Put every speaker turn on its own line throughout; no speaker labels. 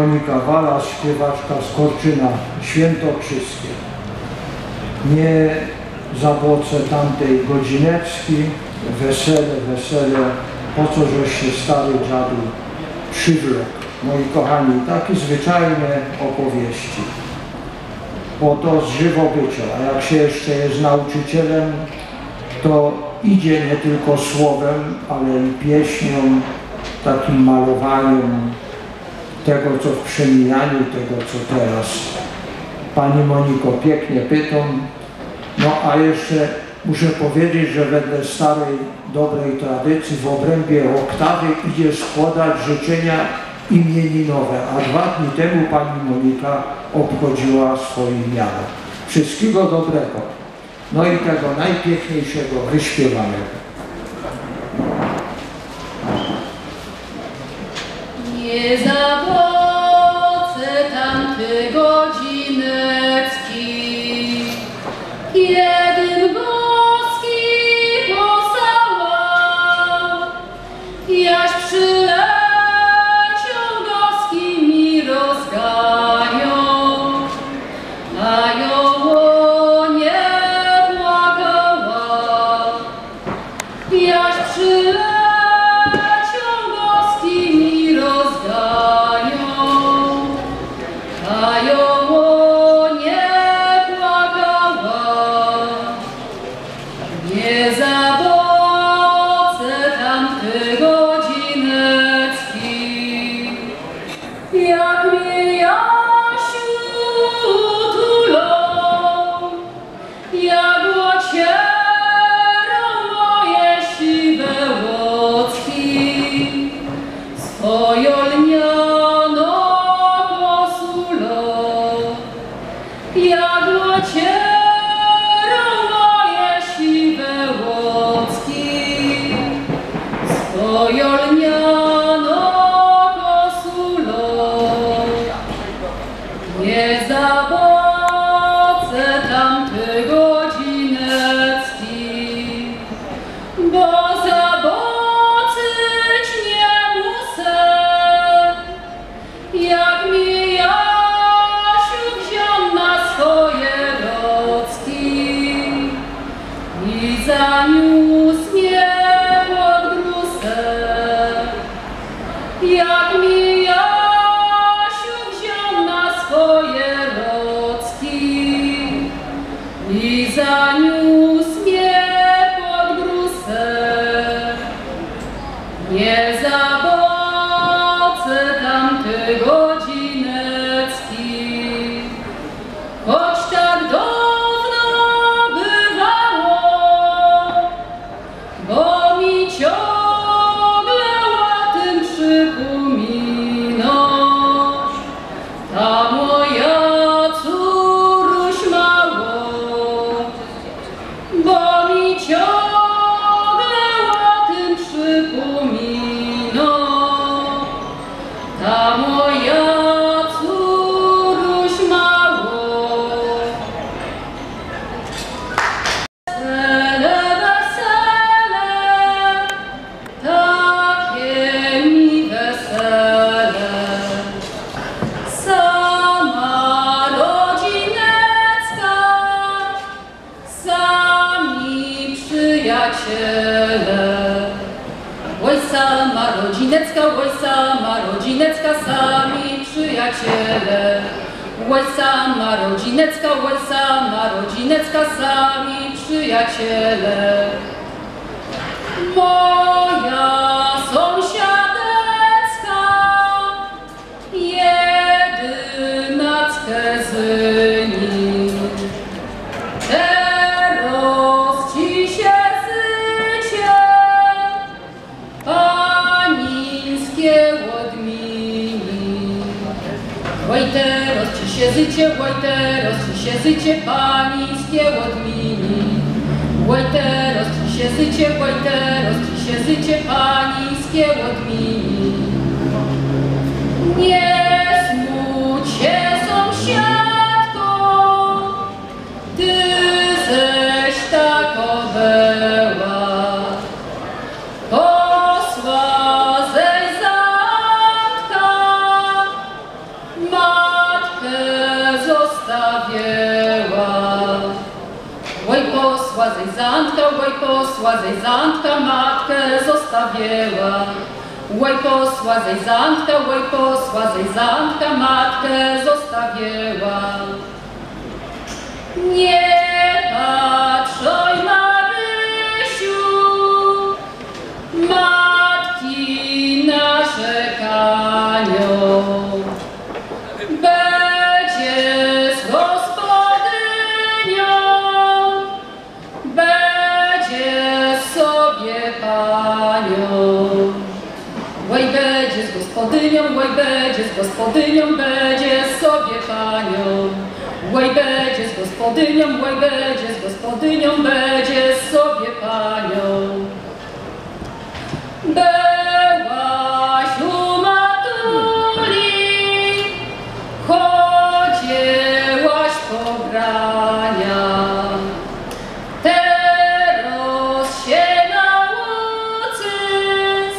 Monika Walas, śpiewaczka z Korczyna Świętokrzyskie. Nie zabłocę tamtej godzineczki, wesele, wesele, po co żeś się stary dziadu przywlekł. Moi kochani, takie zwyczajne opowieści, bo to z żywobycia, a jak się jeszcze jest nauczycielem, to idzie nie tylko słowem, ale i pieśnią, takim malowaniem tego, co w przemijaniu, tego, co teraz. Pani Moniko, pięknie pytam. No a jeszcze muszę powiedzieć, że wedle starej, dobrej tradycji w obrębie oktawy idzie składać życzenia imieninowe, a 2 dni temu pani Monika obchodziła swoje miano. Wszystkiego dobrego. No i tego najpiękniejszego wyśpiewanego.
Nie zawodź tamty godzinecki, kiedy boski posłał, jaś przyleciał goski mi rozganią, a ją nie błagała, jaś przyleciał goski mi rozganią, a ją nie błagała. Nie zawodź tamty godzinecki, jak mnie Jasiu tulą, jak ocierą moje siwe łocki, swoją lnianą kosulą, jak ocierą moje siwe łocki, swoją lnianą kosulą. Nie zawodź tamty godzinecki, bo zabocyć nie muszę, jak mi Jasiu wziął na swoje rocki i zaniósł mnie pod gruzę. Jak mi Jasiu wziął na swoje rocki i zaniósł mnie pod gruzę. Nie zawodź tamty godzinecki, choć tak dawno bywało, bo mi ciągle o tym przypominasz, ta moja córuś mało, bo mi ciągle o tym przypominasz, ta moja córuś mało. Wesele, wesele, takie mi wesele, sama rodzinecka, sami przyjaciele. Oj sama rodzinecka, sami przyjaciele. Oj sama rodzinecka, sami przyjaciele. Moja sąsiadecka, jedynackę z nim. Teraz ci się życie pańskie odmieni. Oj teraz ci się życie pańskie odmieni. Oj teraz ci się życie pańskie odmieni. Nie smuć się sąsiadko, ty ześ tako była. Posła ześ zanka, posła zejzantka, łaj posła zejzantka matkę zostawiła. Łaj posła zejzantka, matkę zostawiła. Nie patrzoj, Marysiu, matki narzekają. Będzie z gospodynią, będzie sobie panią. Łaj będzie z gospodynią, będzie sobie panią. Łaj będzie z gospodynią, będzie sobie panią. Byłaś u matuli, chodziłaś po grania. Teraz się nauczysz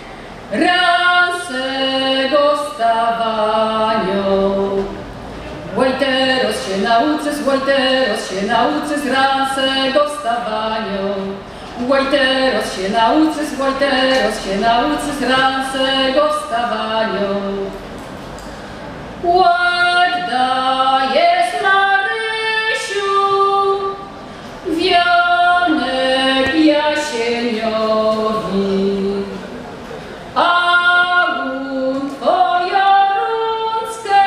ransego stawaniu. Łaj teraz się nauczysz ransego wstawaniu. Łaj teraz się nauczysz ransego wstawaniu. Ładna jest, Marysiu, wianek jasieniowi, a twoja ruckę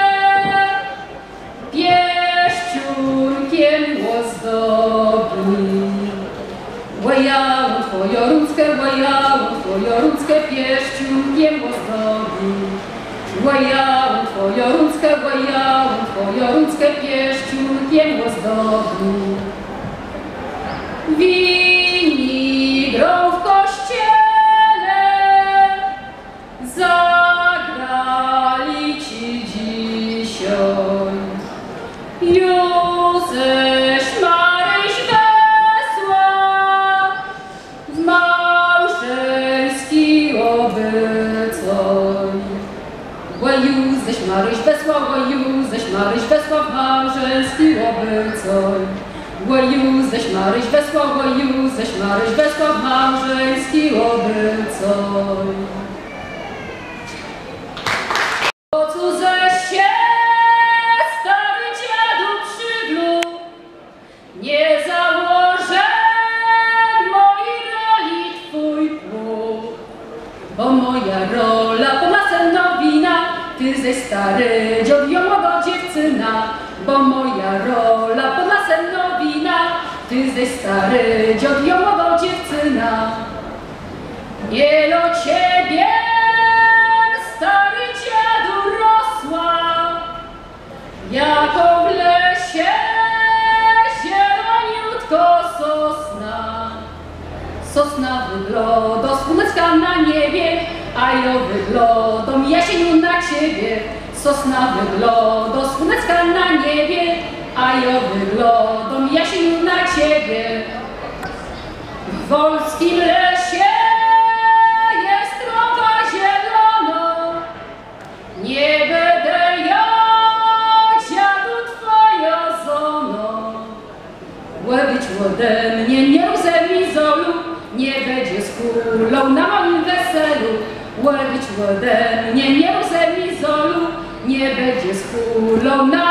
pieściunkiem ozdobi. Łajało twoją ruckę pieściunkiem ozdobi. Łajało twoją ruckę pieściunkiem ozdobi. Winni grą w kościele, zagrali ci dzisiaj. Józeś Maryś wesła, w małżeński obycoj. Łaj Józeś Maryś wesła, w małżeński obycoj. Łaj Józeś Maryś wesła, w małżeński obycoj. Po cudze się stary dziadu przywlókł, nie założę mojej roli twój pluk. Bo moja rola pomacę nowina, ty ze stary dziad ją młoda dziewczyna. Bo moja rola pomacę nowina, ty ze stary dziad ją młoda dziewczyna. Nie do ciebie, stary dziadu, rosła, jako w lesie zieloniutko sosna. Sosna wygląda słoneczka na niebie, a ja wyglądam jasieniu na ciebie. Sosna wygląda słoneczka na niebie, a ja wyglądam jasieniu na ciebie. W wolskim lesie jest trawa zielona, nie będę ja, dziadu, twoja żona. Łebić ode mnie nie rozemi zolu, nie będzie z kulą na moim weselu. Łebić ode mnie nie rozemi zolu, nie będzie z kulą na